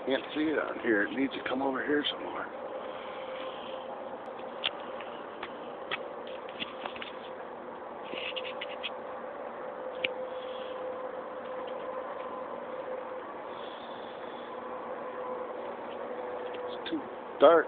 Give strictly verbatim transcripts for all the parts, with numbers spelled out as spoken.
Can't see it out here. It needs to come over here somewhere. It's too dark.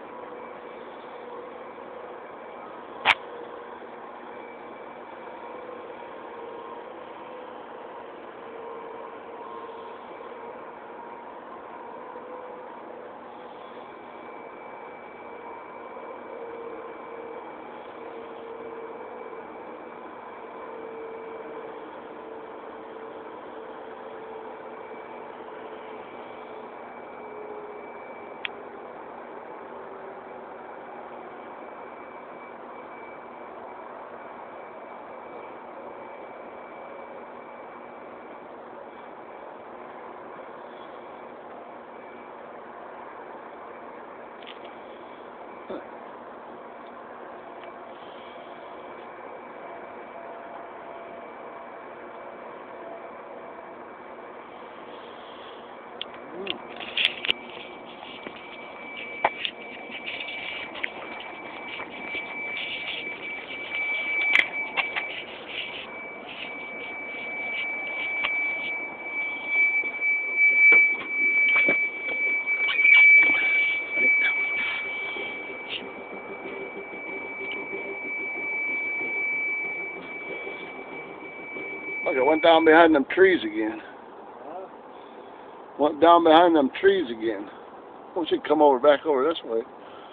Look, it went down behind them trees again. Huh? Went down behind them trees again. We should come over back over this way.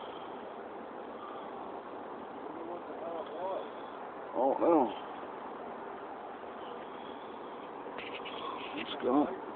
What the hell it was? Oh no. It's gone.